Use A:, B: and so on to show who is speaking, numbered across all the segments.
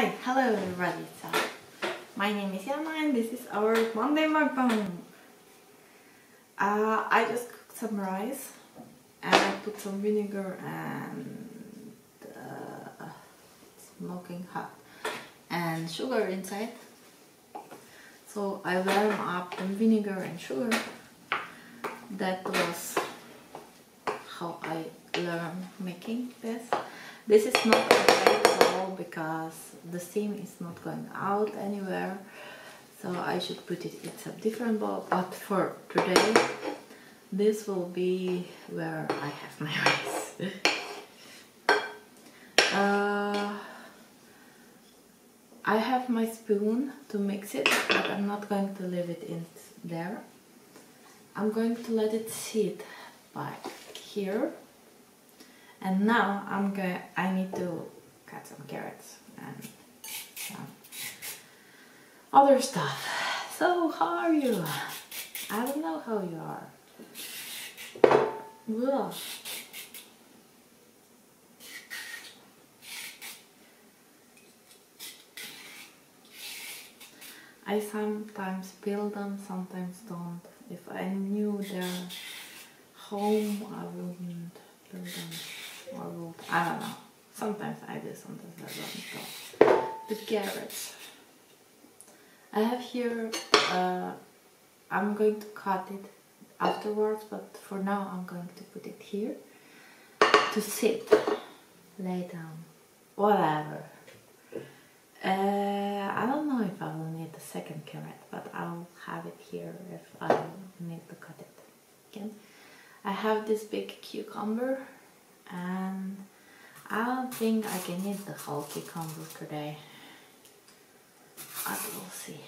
A: Hi, hello everybody. So, my name is Yana and this is our Monday mukbang. I just cooked some rice and I put some vinegar and smoking hot and sugar inside. So I warm up the vinegar and sugar. That was how I learned making this. This is not great at all because the steam is not going out anywhere, so I should put it in some different bowl. But for today, this will be where I have my rice. I have my spoon to mix it, but I'm not going to leave it in there. I'm going to let it sit back here. And now I need to cut some carrots and some other stuff. So how are you? I don't know how you are. Ugh. I sometimes peel them, sometimes don't. If I knew their home, I wouldn't peel them. Or I don't know. Sometimes I do, sometimes I don't. So, the carrots. I have here, I'm going to cut it afterwards, but for now I'm going to put it here to sit, lay down, whatever. I don't know if I will need the second carrot, but I'll have it here if I need to cut it again. I have this big cucumber. And I don't think I can eat the whole cucumber today. But we'll see.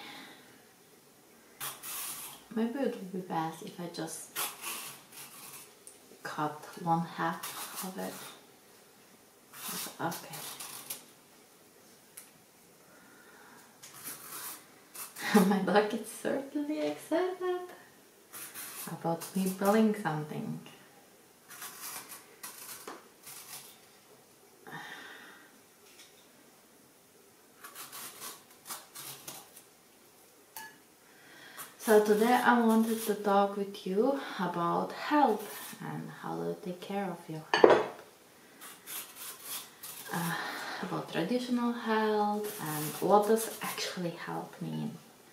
A: Maybe it would be best if I just cut 1/2 of it. Okay. My dog is certainly excited about me peeling something. So today I wanted to talk with you about health and how to take care of your health. About traditional health and what does actually health mean.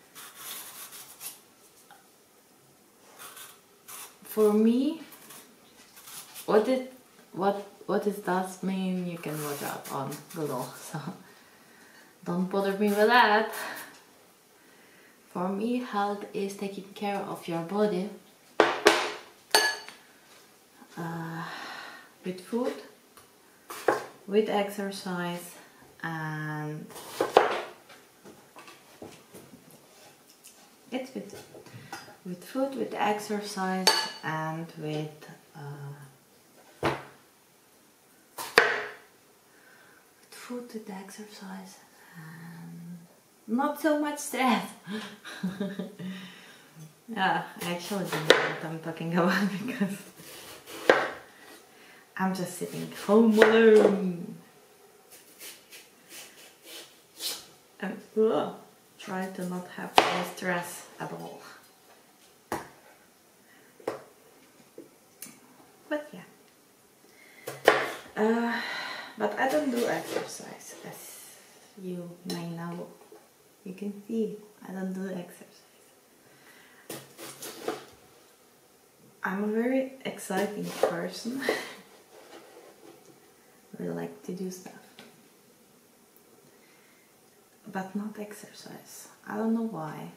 A: For me, what it does mean you can look up on Google, so don't bother me with that. For me, health is taking care of your body with food, with exercise, and it's with food, with exercise, and with food, with exercise, and not so much stress. Yeah, I actually don't know what I'm talking about because I'm just sitting home alone and try to not have any stress at all. But yeah, but I don't do exercise, as you may know. You can see I don't do exercise. I'm a very exciting person. I like to do stuff, but not exercise. I don't know why.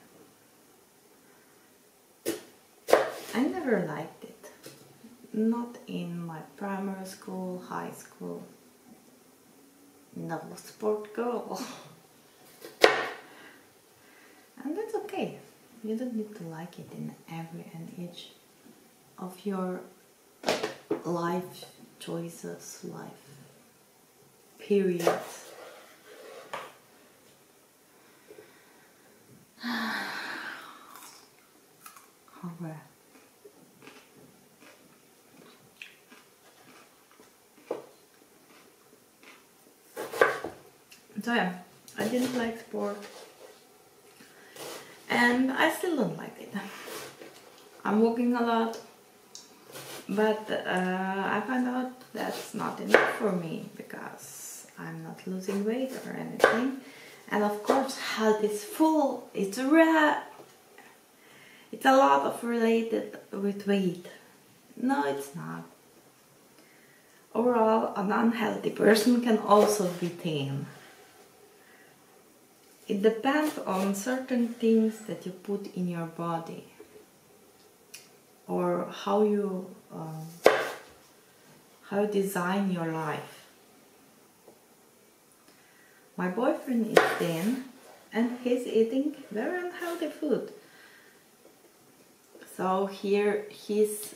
A: I never liked it. Not in my primary school, high school. No sport girl. And that's okay. You don't need to like it in every and each of your life choices, life periods. Alright. So yeah, I didn't like sport, and I still don't like it. I'm walking a lot, but I found out that's not enough for me because I'm not losing weight or anything. And of course, health is full. It's a lot of related with weight. No, it's not. Overall, an unhealthy person can also be thin. It depends on certain things that you put in your body, or how you design your life. My boyfriend is thin and he's eating very unhealthy food. So here his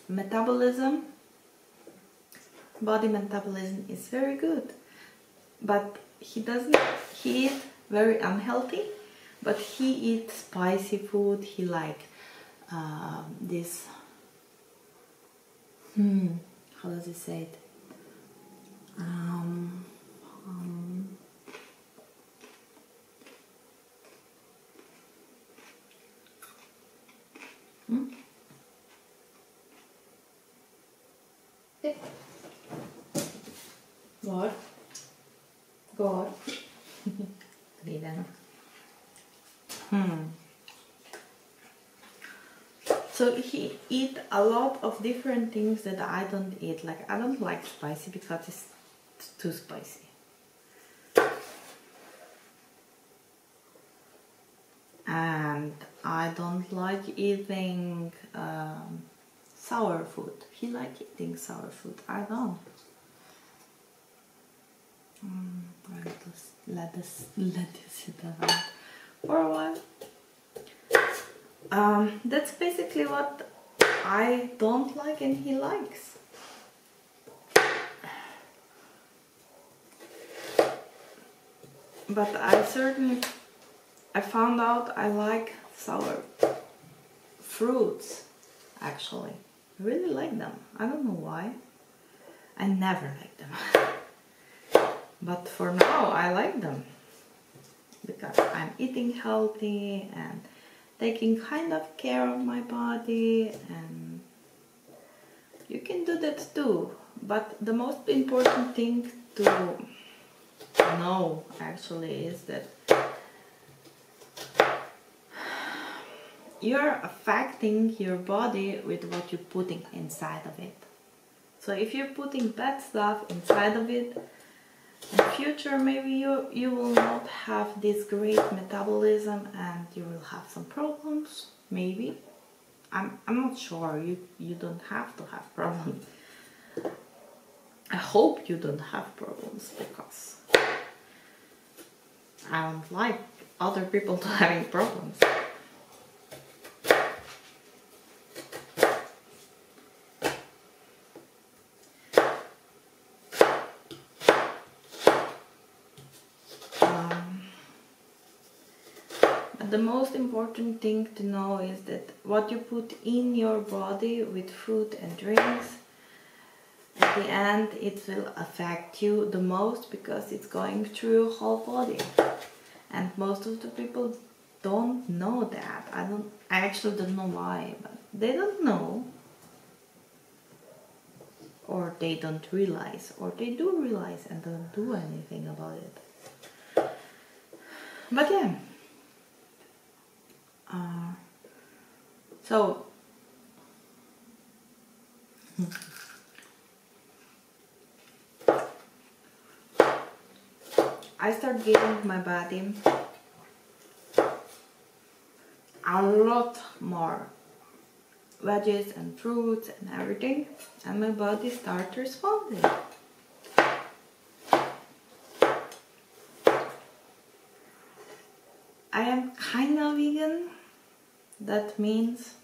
A: body metabolism is very good. But he eats very unhealthy, but he eats spicy food. He like this, how does he say it? Går. Vidare. So he eat a lot of different things that I don't eat. Like I don't like spicy because it's too spicy. And I don't like eating sour food. He likes eating sour food. I don't. Let this sit around for a while. That's basically what I don't like and he likes. But I found out I like sour fruits, actually. I really like them. I don't know why. I never liked them. But for now, I like them. Because I'm eating healthy and taking kind of care of my body, and you can do that too. But the most important thing to know actually is that you're affecting your body with what you're putting inside of it. So if you're putting bad stuff inside of it, in the future maybe you will not have this great metabolism and you will have some problems, maybe. I'm not sure. You don't have to have problems. I hope you don't have problems, because I don't like other people to having problems. The most important thing to know is that what you put in your body with food and drinks, at the end it will affect you the most, because it's going through your whole body. And most of the people don't know that. I actually don't know why, but they don't know. Or they don't realize, or they do realize and don't do anything about it. But yeah. So I start giving my body a lot more veggies and fruits and everything, and my body starts responding. I am kind of vegan. That means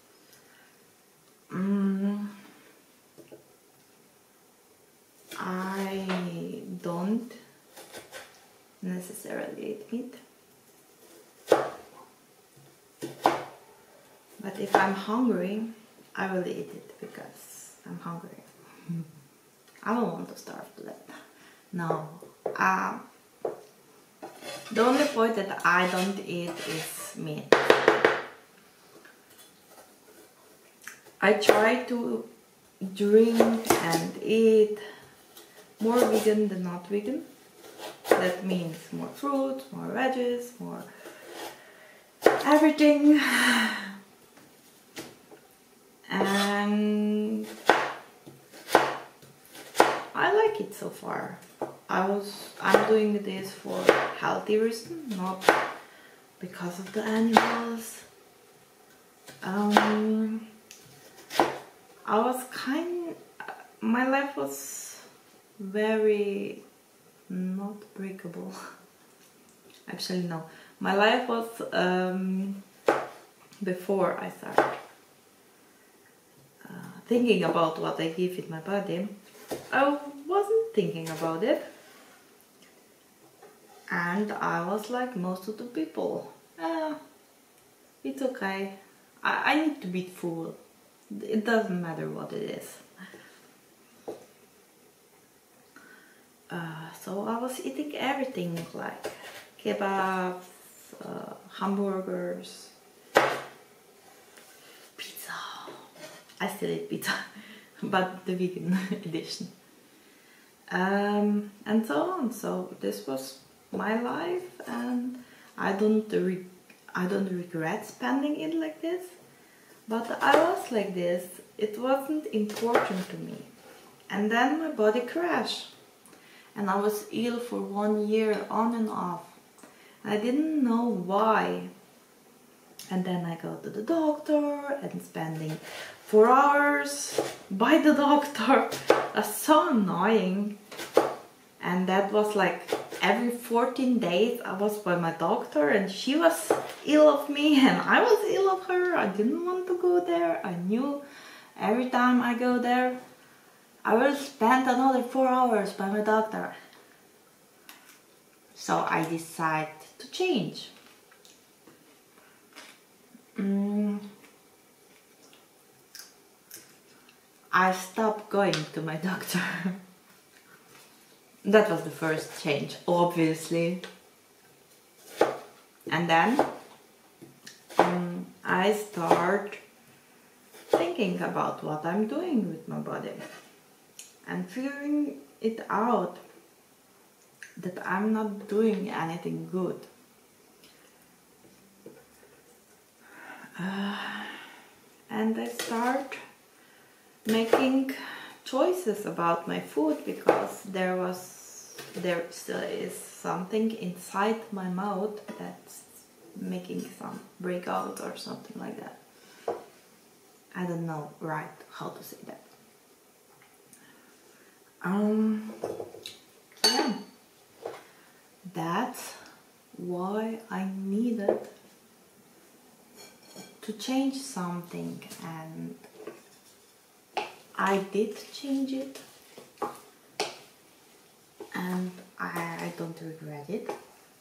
A: I don't necessarily eat meat. But if I'm hungry, I will eat it because I'm hungry. I don't want to starve to death. No. The only point that I don't eat is meat. I try to drink and eat more vegan than not vegan. That means more fruits, more veggies, more everything. And I like it so far. I'm doing this for healthy reason, not because of the animals. My life was very not breakable. Actually, no. My life was before I started thinking about what I give in my body. I wasn't thinking about it, and I was like most of the people. It's okay. I need to be full. It doesn't matter what it is. So I was eating everything like kebabs, hamburgers, pizza. I still eat pizza, but the vegan edition. And so on. So this was my life, and I don't regret spending it like this. But I was like this. It wasn't important to me. And then my body crashed. And I was ill for 1 year on and off. I didn't know why. And then I go to the doctor and spending 4 hours by the doctor. That's so annoying. And that was like every 14 days I was by my doctor, and she was ill of me and I was ill of her. I didn't want to go there. I knew every time I go there I will spend another 4 hours by my doctor. So I decided to change. I stopped going to my doctor. That was the first change, obviously. And then I start thinking about what I'm doing with my body and figuring it out that I'm not doing anything good. And I start making choices about my food, because there still is something inside my mouth that's making some breakout or something like that. I don't know right how to say that. Yeah, that's why I needed to change something, and I did change it, and I don't regret it.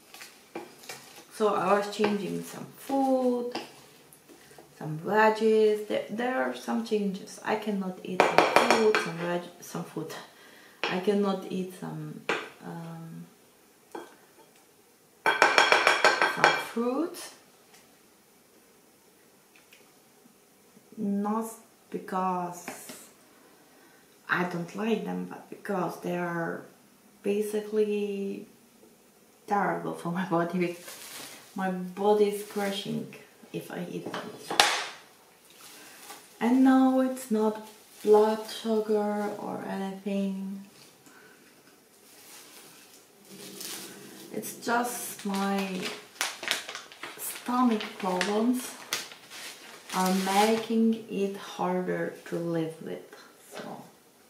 A: So I was changing some food, some veggies. There are some changes. I cannot eat some food, I cannot eat some fruits. Not because I don't like them, but because they are basically terrible for my body. My body is crashing if I eat them. And no, it's not blood sugar or anything. It's just my stomach problems are making it harder to live with. So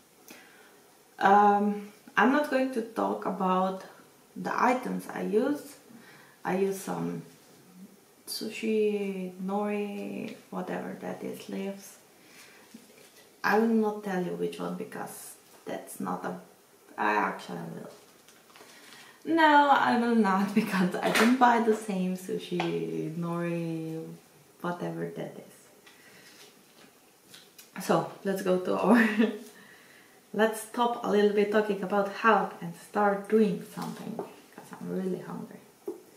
A: I'm not going to talk about the items I use. I use some sushi, nori, whatever that is, leaves. I will not tell you which one, because that's not I actually will. No, I will not, because I don't buy the same sushi, nori, whatever that is. So let's go to our let's stop a little bit talking about health and start doing something, because I'm really hungry.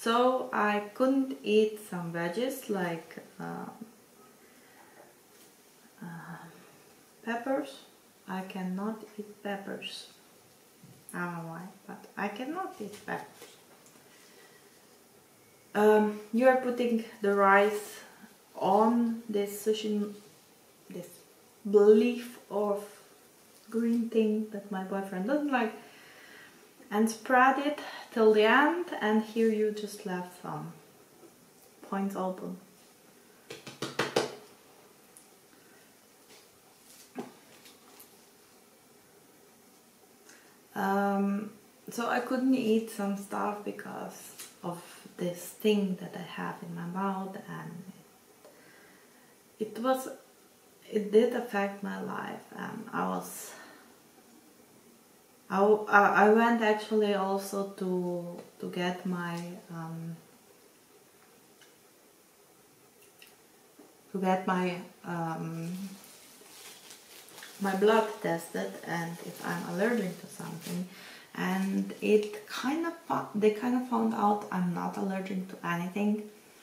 A: so I couldn't eat some veggies like peppers. I cannot eat peppers. I don't know why, but I cannot eat peppers. You are putting the rice on this sushi, this leaf of green thing that my boyfriend doesn't like, and spread it till the end, and here you just left some points open. So I couldn't eat some stuff because of this thing that I have in my mouth, and it did affect my life, and I went actually also to get my my blood tested, and if I'm allergic to something, and they kind of found out I'm not allergic to anything.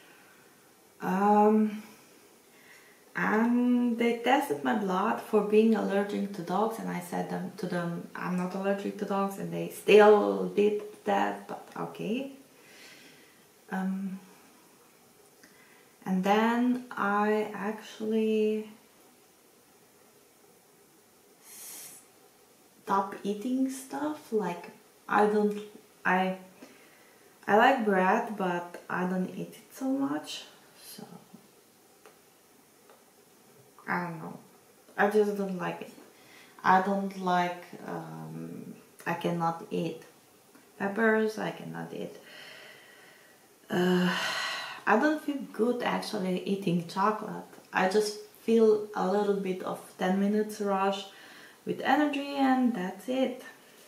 A: And they tested my blood for being allergic to dogs, and I said to them I'm not allergic to dogs, and they still did that, but okay. And then I actually stop eating stuff. Like I like bread, but I don't eat it so much, so I don't know. I just don't like it. I don't like, I cannot eat peppers, I cannot eat, I don't feel good actually eating chocolate. I just feel a little bit of 10 minutes rush with energy, and that's it.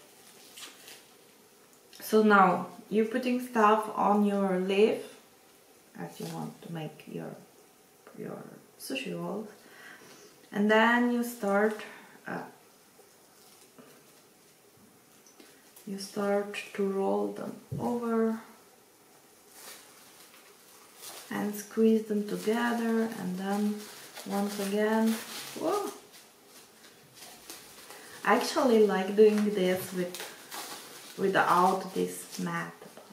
A: So now you're putting stuff on your leaf as you want to make your sushi rolls, and then you start to roll them over and squeeze them together, and then once again, whoa. I actually like doing this without this mat,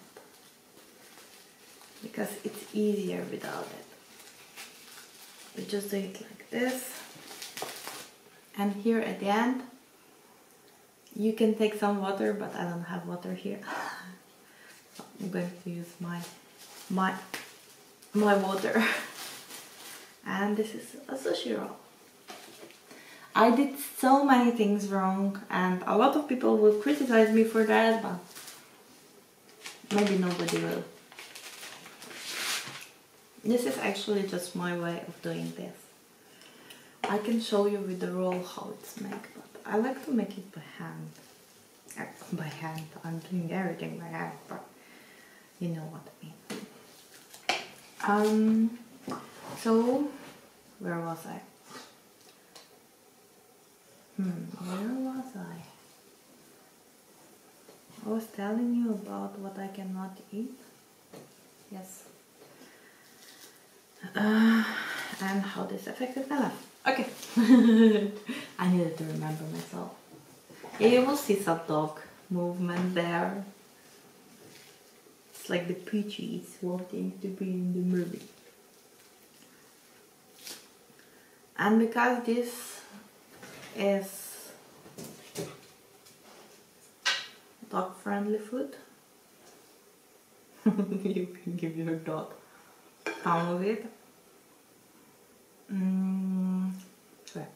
A: because it's easier without it. We just do it like this, and here at the end you can take some water, but I don't have water here. So I'm going to use my water. And this is a sushi roll. I did so many things wrong, and a lot of people will criticize me for that, but maybe nobody will. This is actually just my way of doing this. I can show you with the roll how it's made, but I like to make it by hand. By hand, I'm doing everything by hand, but you know what I mean. So, where was I? Where was I? I was telling you about what I cannot eat. Yes. And how this affected my life. Okay. I needed to remember myself. You will see some dog movement there. It's like the Peaches wanting to be in the movie. And because this is dog-friendly food, you can give your dog some of it. Sure.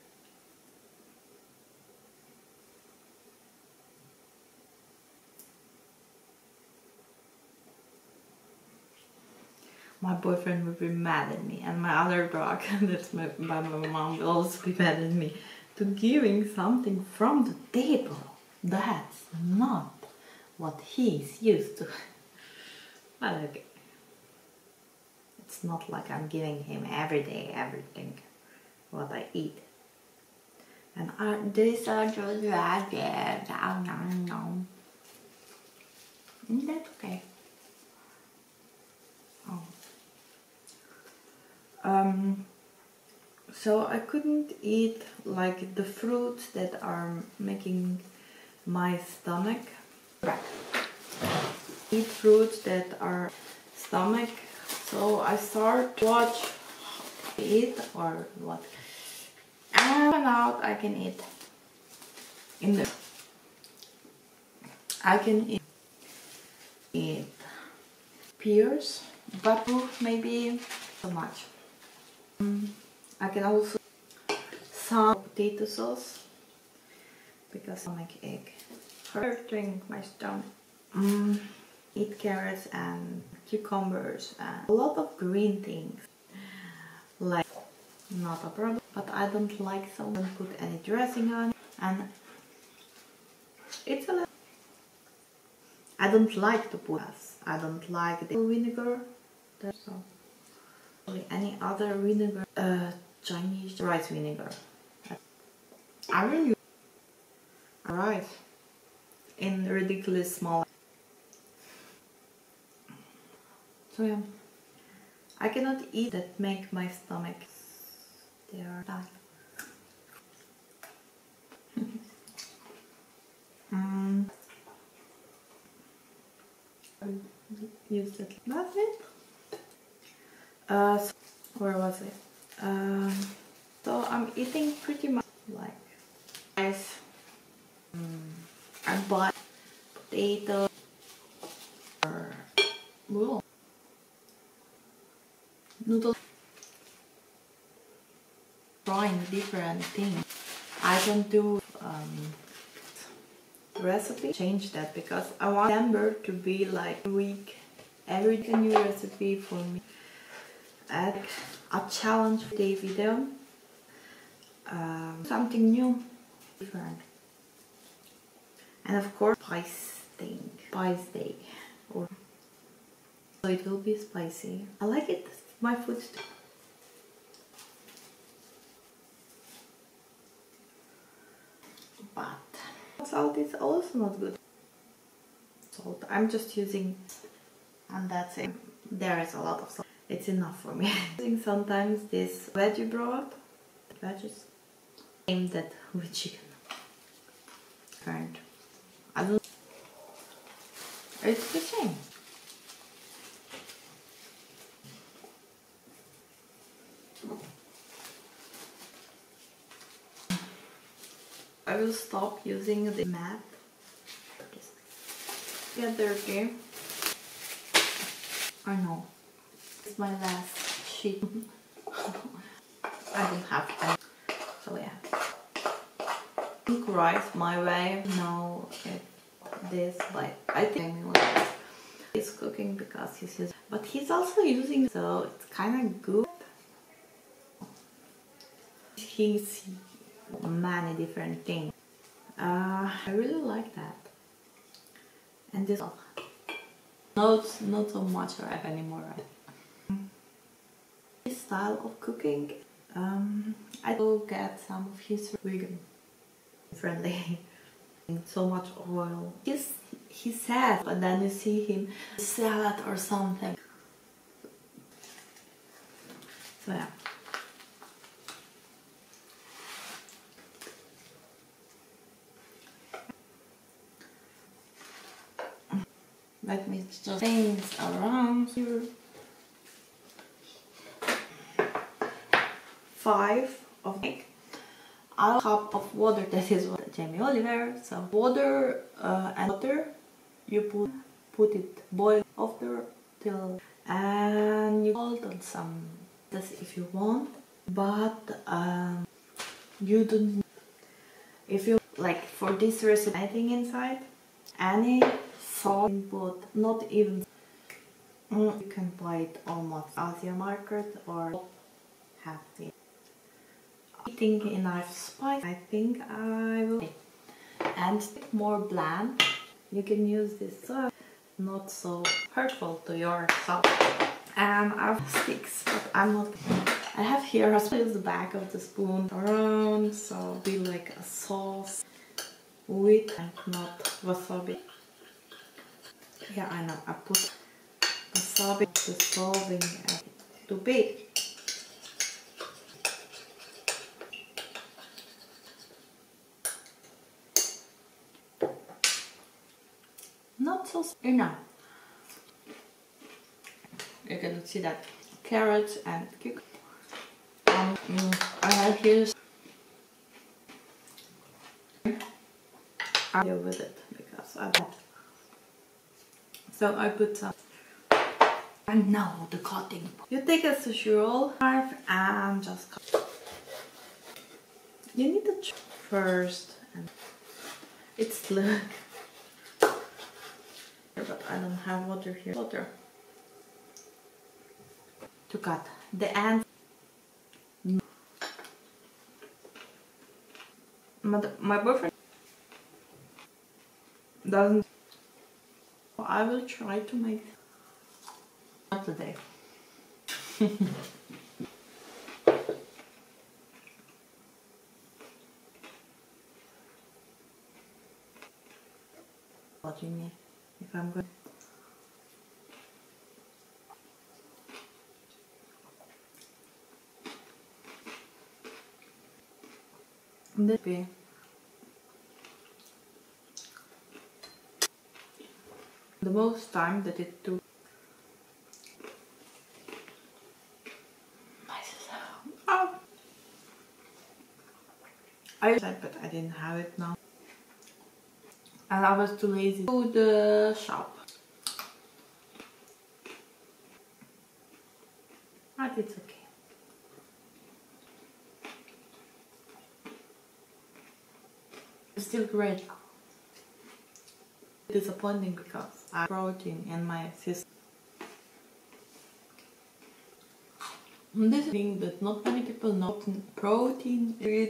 A: My boyfriend would be mad at me, and my other dog, that's my mom, will also be mad at me to giving something from the table. That's not what he's used to. But okay. It's not like I'm giving him every day everything what I eat. And these are just ragged. No. And that's okay. So I couldn't eat like the fruits that are making my stomach eat fruits that are stomach. So I start to watch eat or what, and out I can eat in the I can eat pears, but maybe so much. I can also some potato sauce because I make egg. Hurting my stomach. Eat carrots and cucumbers and a lot of green things. Like not a problem, but I don't like someone put any dressing on it, and it's a little. I don't like to put. I don't like the vinegar. So any other vinegar, Chinese rice vinegar. I will use rice in ridiculous small. So yeah, I cannot eat that make my stomach. They are dying. Use it. That's it. So where was it? So I'm eating pretty much like rice. I buy potato or noodles. Trying different things. I don't do recipe. Change that because I want December to be like a week. Every new recipe for me. Add a challenge day video. Something new, different, and of course spice day, or so it will be spicy. I like it. My food. But salt is also not good. Salt. I'm just using, and that's it. There is a lot of salt. It's enough for me. Using sometimes this veggie broth, veggies, same that with chicken. And I don't. It's the same. I will stop using the mat. Get dirty. I know. It's my last sheet. I don't have any. So yeah. Cook rice my way. No, this like I think he's cooking because he's using, but he's also using, so it's kind of good. He's many different things. I really like that. And this not so much right anymore. Right? His style of cooking, I will get some of his vegan friendly. So much oil. He says, but then you see him salad or something. So yeah. Let me just things around here. 5 of egg. A cup of water. That is what Jamie Oliver. So water and water. You put it boil after till, and you hold on some this if you want, but you don't. If you like for this recipe, anything inside, any salt input, not even. You can buy it almost Asia market or have it. Eating enough spice, I think I will. And more bland, you can use this not so hurtful to yourself. And I have sticks, but I'm not. I have here as well as the back of the spoon around, so be like a sauce with and not wasabi. Yeah, I know. I put wasabi dissolving to bake. not so enough. You can see that carrots and cucumber. I have used I deal with it because I don't. So I put some. And now the cutting. You take a sushi roll knife and just cut. You need to first, and it's the. But I don't have water here. Water to cut the ends. My boyfriend doesn't. I will try to make not today. Watching me if I'm good. This be the most time that it took. Oh. I said, but I didn't have it now, and I was too lazy to go to the shop. But it's okay. It's still great. Disappointing because I have protein in my system. This thing that not many people know. Protein with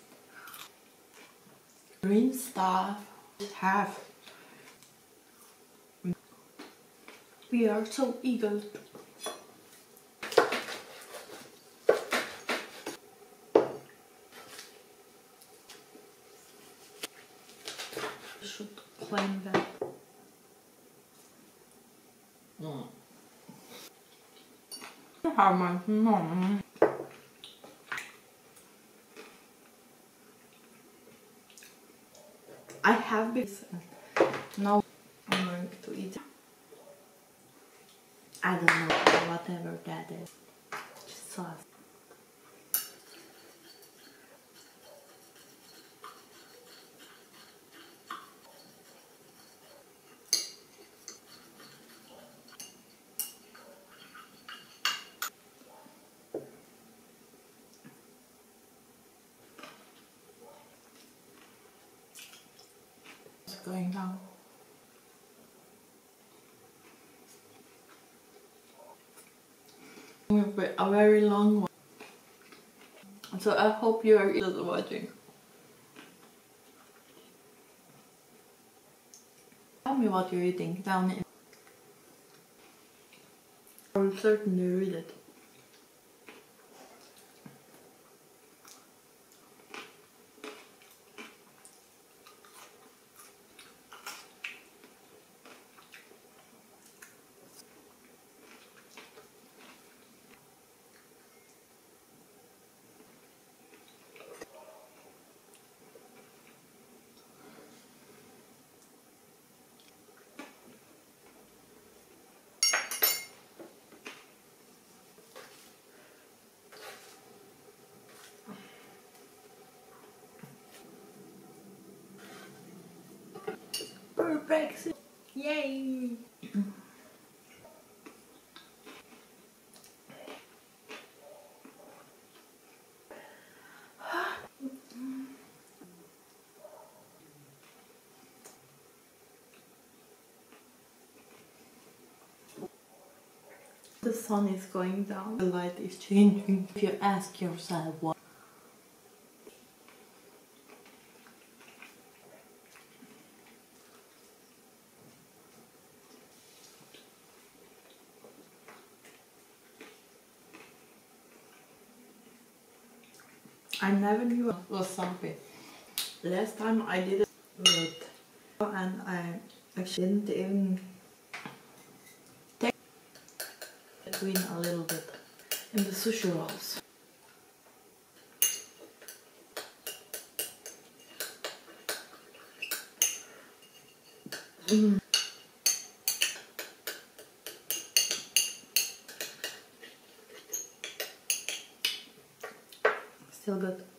A: green stuff have. We are so eager. Should claim that. How much? No. I have this. Now I'm going to eat. I don't know, whatever that is. Just sauce. It's going down. A very long one. So I hope you are still watching. Tell me what you're eating down in. I will certainly read it. Perfect! Yay! The sun is going down, the light is changing. If you ask yourself what I never knew it was wasabi. Last time I did it with and I actually didn't even take between a little bit in the sushi rolls. still good.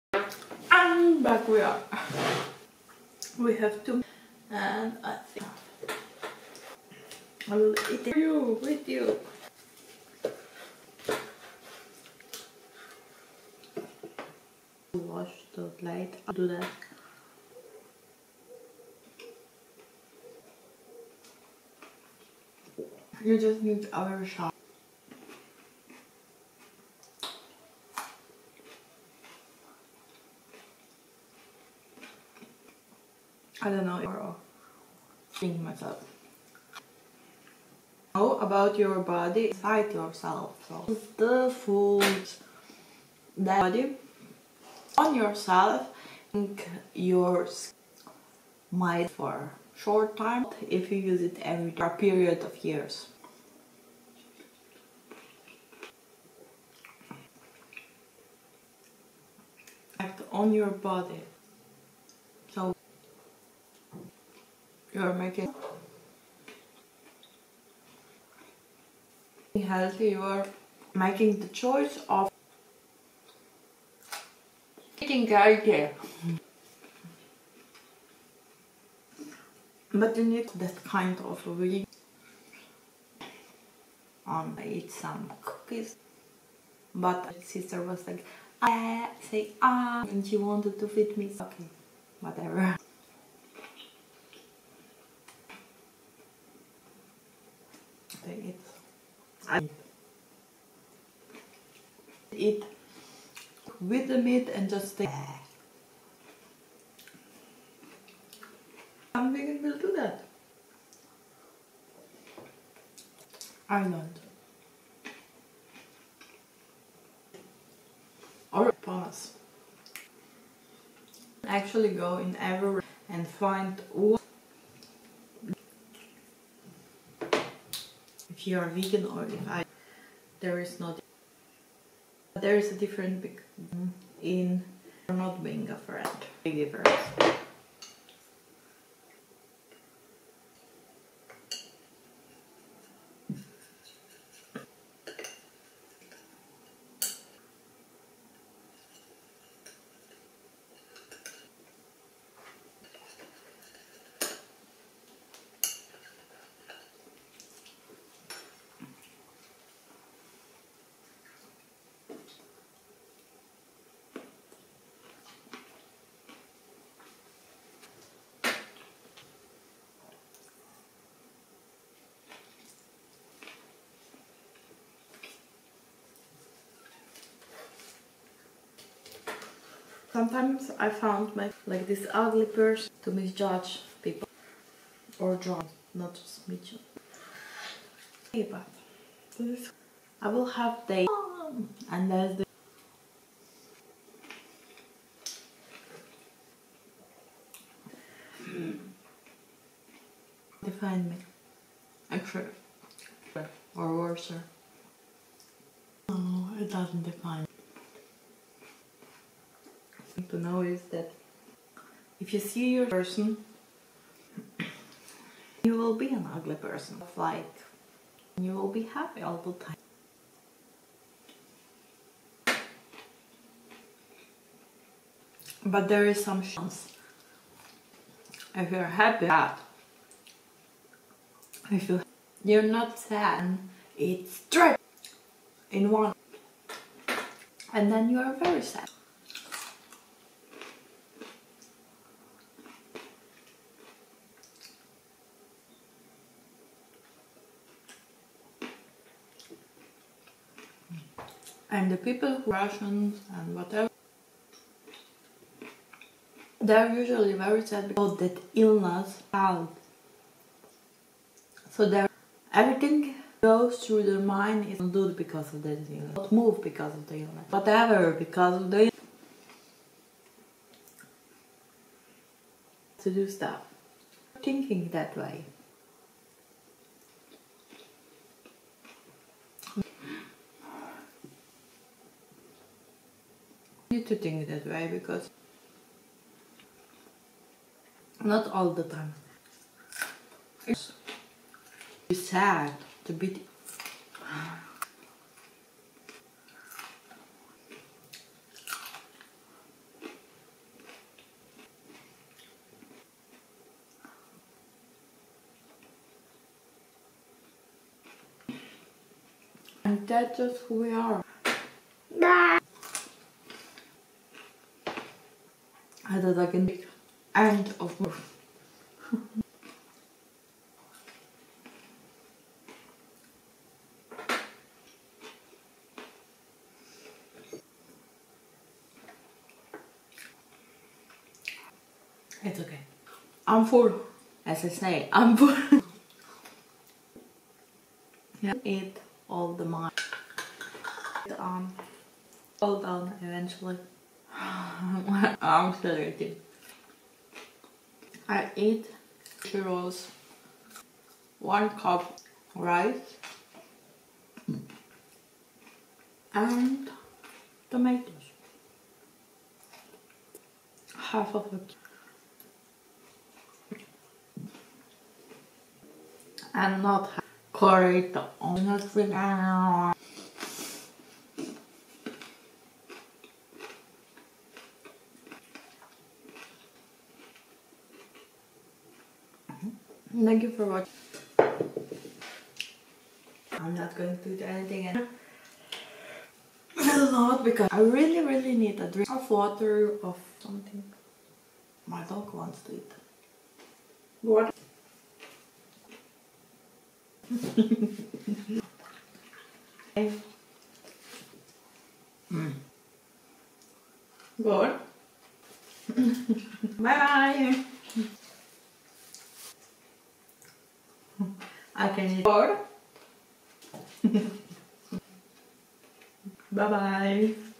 A: And back we are. We have two, and I think I will eat it with you. Wash the plate. I'll do that. You just need our shot. I don't know or think myself. Know about your body inside yourself. So the food that body on yourself, think yours might for short time if you use it every for a period of years. Act on your body. So you're making healthy, you are making the choice of eating healthy. But you need that kind of week. I eat some cookies, but my sister was like, I say and she wanted to feed me. Okay, whatever. Okay, I eat with the meat and just stay. Some vegan will do that. I don't. Or promise. Actually go in every and find what if you are vegan or if there is not. There is a difference in not being a friend. Big difference. Sometimes I found like this ugly person to misjudge people or draw, not just misjudge. Okay, but this, I will have days and there's the define me actually or worse. No, it doesn't define. To know is that if you see your person, you will be an ugly person. Like you will be happy all the time. But there is some chance. If you're happy, if you're not sad, it's straight in one, and then you are very sad. And the people who are Russians and whatever, they're usually very sad because that illness out. So everything goes through their mind is not do because of the illness, not move because of the illness, whatever because of the illness. To do stuff. Thinking that way. You need to think that way because not all the time. It's sad to be. That's just who we are. I thought I can be end of movie. It's okay. I'm full. As I say, I'm full. Yeah. Eat all the money. All down eventually. I'm still eating. I eat churros, 1 cup rice, and tomatoes. Half of it. And not correcto. Thank you for watching. I'm not going to do anything a lot because I really need a drink of water of something. My dog wants to eat. What? Good. Bye bye. I can eat more. Bye bye.